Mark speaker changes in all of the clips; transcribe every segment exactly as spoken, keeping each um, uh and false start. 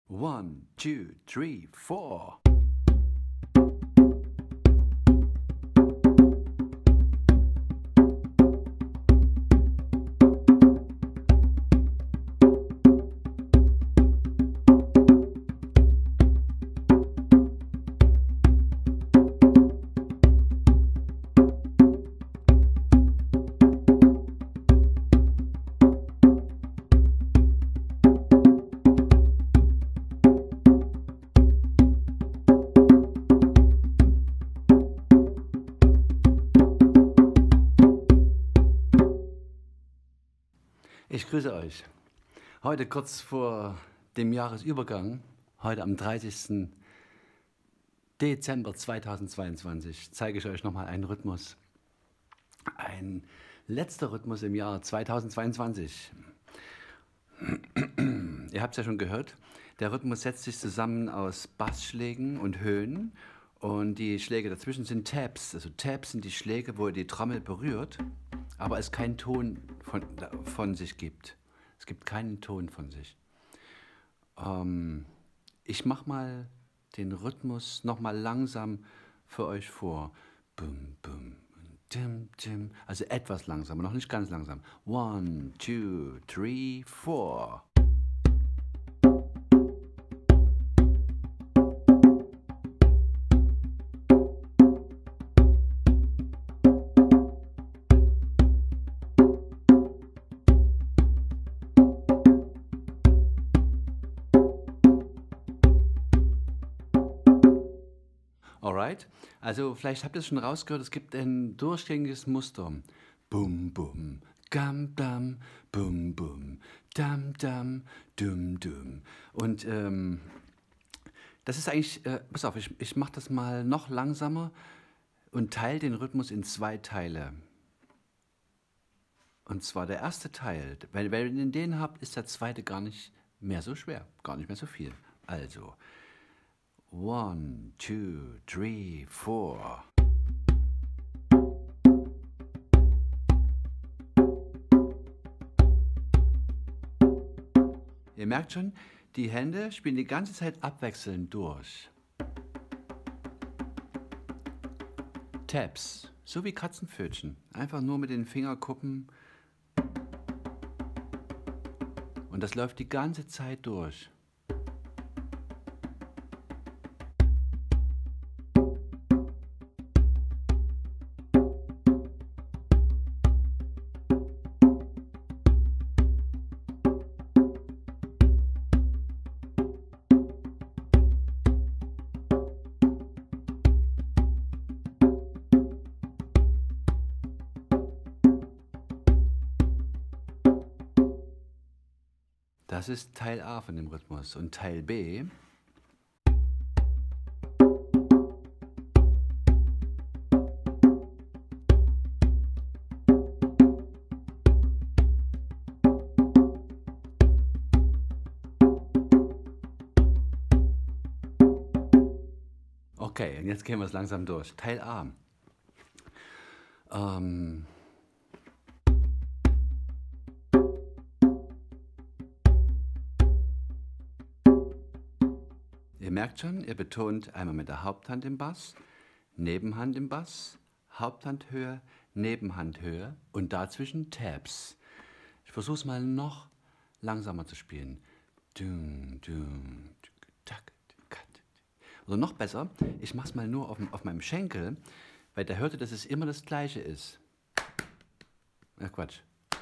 Speaker 1: One, two, three, four. Ich grüße euch. Heute kurz vor dem Jahresübergang, heute am dreißigsten Dezember zweitausendzweiundzwanzig, zeige ich euch nochmal einen Rhythmus. Ein letzter Rhythmus im Jahr zweitausendzweiundzwanzig. Ihr habt es ja schon gehört, der Rhythmus setzt sich zusammen aus Bassschlägen und Höhen und die Schläge dazwischen sind Taps. Also Taps sind die Schläge, wo ihr die Trommel berührt, aber es keinen Ton von, von sich gibt. Es gibt keinen Ton von sich. Ähm, ich mache mal den Rhythmus nochmal langsam für euch vor. Bum, bum, dim, dim. Also etwas langsamer, noch nicht ganz langsam. One, two, three, four. Alright, also vielleicht habt ihr es schon rausgehört, es gibt ein durchgängiges Muster. Bum, bum, gam, dam, bum, bum, dam, dam, dum, dum. Und ähm, das ist eigentlich, äh, pass auf, ich, ich mache das mal noch langsamer und teile den Rhythmus in zwei Teile. Und zwar der erste Teil, weil wenn ihr den habt, ist der zweite gar nicht mehr so schwer, gar nicht mehr so viel. Also, one, two, three, four. Ihr merkt schon, die Hände spielen die ganze Zeit abwechselnd durch. Taps, so wie Katzenpfötchen. Einfach nur mit den Fingerkuppen. Und das läuft die ganze Zeit durch. Das ist Teil A von dem Rhythmus. Und Teil B. Okay, und jetzt gehen wir es langsam durch. Teil A. Ähm... Ihr merkt schon, ihr betont einmal mit der Haupthand im Bass, Nebenhand im Bass, Haupthand höher, Nebenhand höher und dazwischen Taps. Ich versuche es mal noch langsamer zu spielen. Oder noch besser, ich mache es mal nur auf, auf meinem Schenkel, weil da hört ihr, dass es immer das Gleiche ist. Ach Quatsch.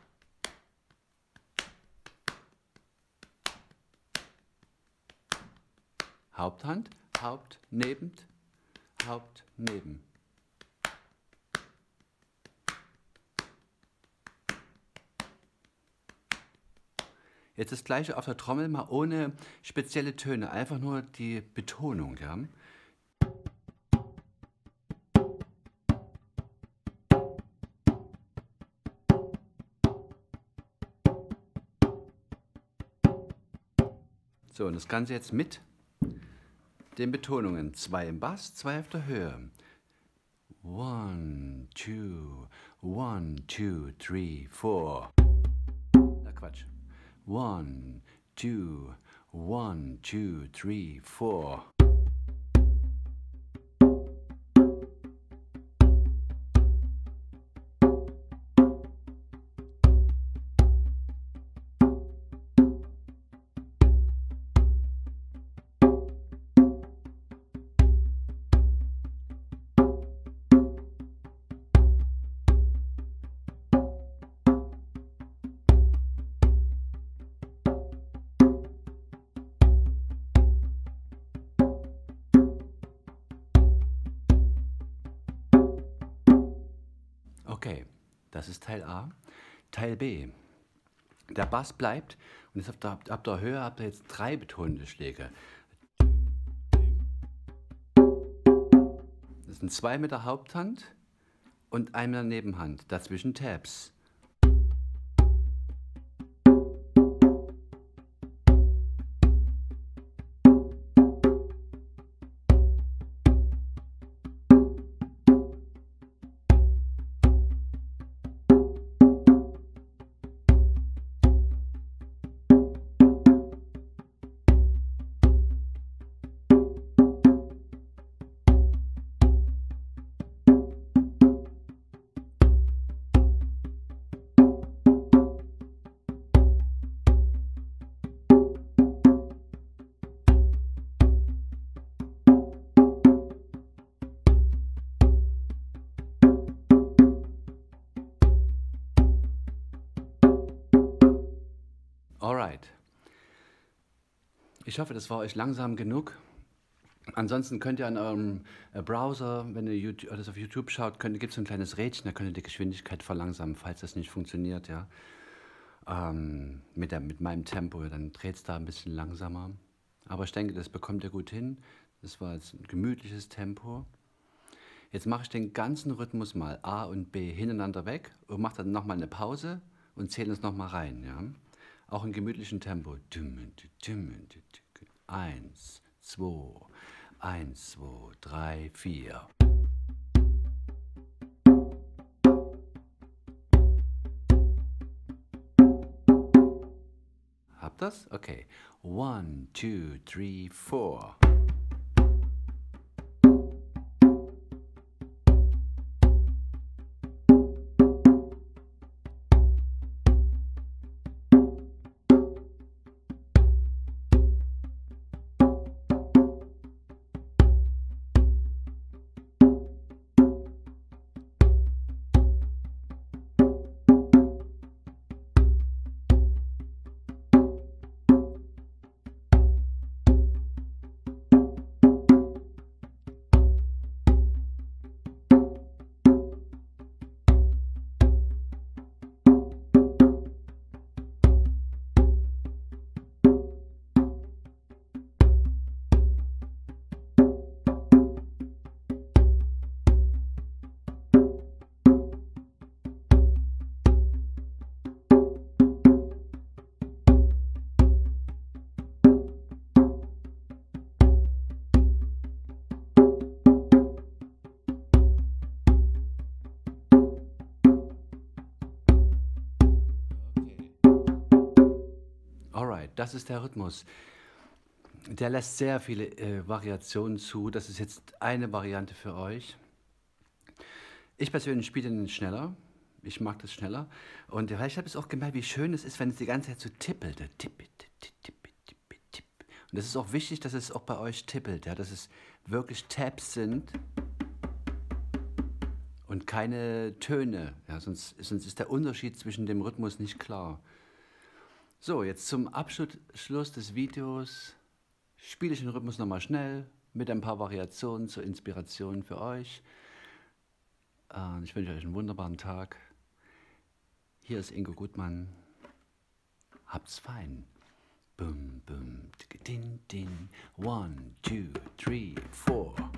Speaker 1: Haupthand, Haupt, Nebend, Haupt, Neben. Jetzt das Gleiche auf der Trommel, mal ohne spezielle Töne, einfach nur die Betonung. Ja? So, und das Ganze jetzt mit den Betonungen. Zwei im Bass, zwei auf der Höhe. One, two, one, two, three, four. Na Quatsch. One, two, One, two, three, four. Okay, das ist Teil A. Teil B. Der Bass bleibt und jetzt ab der, ab der Höhe habt ihr jetzt drei betonende Schläge. Das sind zwei mit der Haupthand und ein mit der Nebenhand. Dazwischen Tabs. Alright. Ich hoffe, das war euch langsam genug. Ansonsten könnt ihr an eurem Browser, wenn ihr YouTube, das auf YouTube schaut, gibt es ein kleines Rädchen, da könnt ihr die Geschwindigkeit verlangsamen, falls das nicht funktioniert. Ja. Ähm, mit, der, mit meinem Tempo, dann dreht es da ein bisschen langsamer. Aber ich denke, das bekommt ihr gut hin. Das war jetzt ein gemütliches Tempo. Jetzt mache ich den ganzen Rhythmus mal A und B hintereinander weg und mache dann nochmal eine Pause und zähle es nochmal rein. Ja. Auch in gemütlichem Tempo. Eins, zwei, eins, zwei, drei, vier. Habt das? Okay. One, two, three, four. Alright, das ist der Rhythmus. Der lässt sehr viele äh, Variationen zu. Das ist jetzt eine Variante für euch. Ich persönlich spiele den schneller. Ich mag das schneller. Und ich habe es auch gemerkt, wie schön es ist, wenn es die ganze Zeit so tippelt. Tipp, tipp, tipp, tipp, tipp, tipp. Und es ist auch wichtig, dass es auch bei euch tippelt, ja, dass es wirklich Tabs sind und keine Töne. Ja, sonst, sonst ist der Unterschied zwischen dem Rhythmus nicht klar. So, jetzt zum Abschluss des Videos spiele ich den Rhythmus nochmal schnell mit ein paar Variationen zur Inspiration für euch. Äh, ich wünsche euch einen wunderbaren Tag. Hier ist Ingo Gutmann. Habt's fein. Bum, bum, din, din. One, two, three, four.